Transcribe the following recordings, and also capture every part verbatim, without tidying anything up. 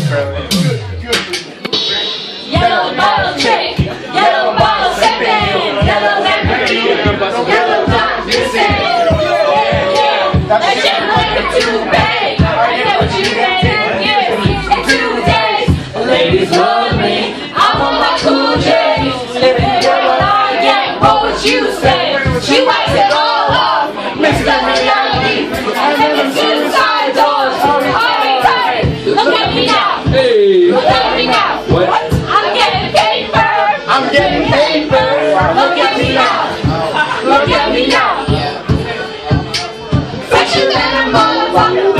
Yellow bottle chick, yellow bottle sipping, yellow Lamborghini, yellow dot missing. Yeah, that shit like too big. I know what you say. Yeah, in two days, ladies love me. I'm on my cool J. Living your life, yeah. What would you say? She wakes it all up, mixed up reality, and then the two side doors. Alright, look at me now. Hey. Look at me now. What? I'm getting paper. I'm getting paper. Look at me now. Look at me now. Fresher than a motherfucker.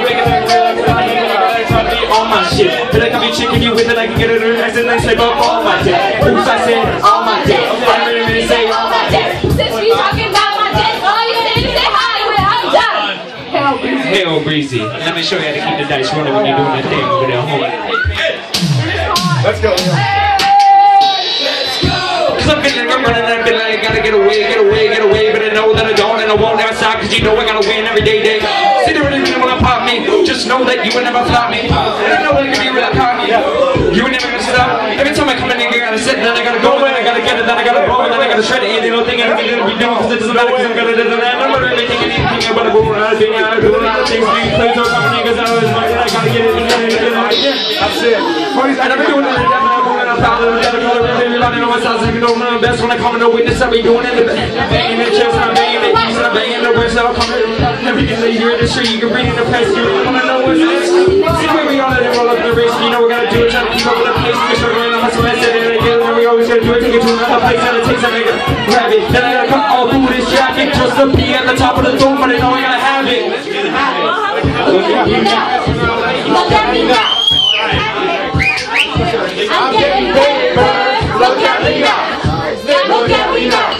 On my shit, but I can be tricking you with it. I can get it in and I slip up all my dick. Oops, I said all my dick. I didn't really say all my dick. Since we talking about my dick, all you didn't say hi with, I'm done. Hell breezy. Hell breezy. Let me show you how to keep the dice running when you're doing that thing over there. Hold on. Let's go. Cause I'm feeling like I'm running and I'm feeling like I gotta get away, get away, get away. But I know that I don't and I won't ever stop. Cause you know I gotta win every day, day. See the really when I pop me. Just know that you will never flop me. And I know that you can be real pop me. You were never gonna stop. Every time I come in, I gotta sit, then I gotta go, then I gotta get it, then I gotta blow, and then I gotta shred it. And you don't think anything gonna be done cause it doesn't matter cause I'm gonna do that. I'm not really thinking anything about a boom. I'm doing a lot of things. Being played over my niggas. I was like, I gotta get it, and get it, and get it. That's it. I never do it. I'm following the other color. Everybody know my sounds like you know I'm the best when I come in the witness. I be doing it the best. I'm banging the chest, I'm banging the east, I'm banging the west. I'll come in. Everything that you hear in the street, you can read in the press. You really wanna know what's this? See where we are, let it roll up the race. You know we gotta do it, try to keep up with the pace. We're struggling on hustle and setting it again. And we always gotta do it to get to another place. And it takes a nigga, grab it. Then I gotta come all through this jacket just to be at the top of the dome, but they know I gotta have it. Look at me now. Look at me now. I'm getting paper. Look at me now. Look at me now.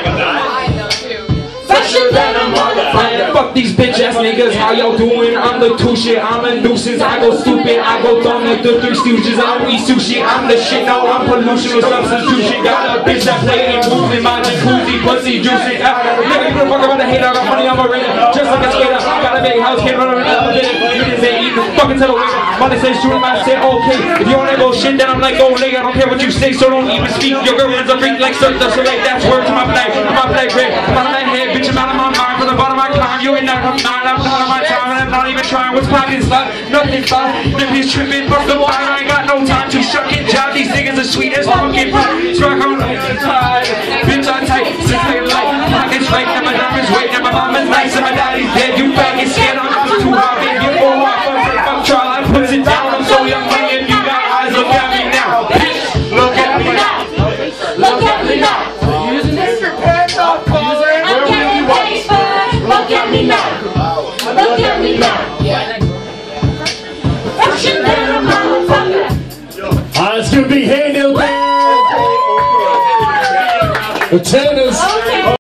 Fresher than a motherfucker. Fuck these bitch ass niggas, how y'all doing? I'm the two shit, I'm a nuisance. I go stupid, I go dumb like the Three Stooges. I don't eat sushi, I'm the shit. No, I'm pollution with substitution. Got a bitch that play in moves in my jacuzzi, pussy juicy. Never give a fuck about the hate, I got money on my radar. Just like a skater, got a big house, can't run around with it. Niggas ain't even fucking tell the way. Money says shoot him, I said okay. If you wanna go shit, then I'm like, oh nigga, I don't care what you say, so don't even speak. Your girlfriend's a freak like Surf, so like that's word to my flag. My flag red, I'm out of my head, bitch, I'm out of my mind. From the bottom of my climb, you ain't not I'm not, I'm not on my time, and I'm not even trying. What's poppin' slot? Nothing's fine. Niggas trippin', bust the wire, I ain't got no time to shuck it. Job, these niggas are sweet as pumpkin. Struck on the tide, bitch on tight, six niggas light, pockets right, and my diamonds wait, and my mama's nice, and my daddy's dead. You faggot scared, I'm too hard, baby, you four hard, fuck trial, I put it down, I'm so young, money, and you got eyes, look at me now, bitch, look at me now, look at me now. Using this for pants off, I'm getting paper. Look at me now. Look at me now. Fresher than a motherfucker. Ah, it's gonna be handled. The tennis.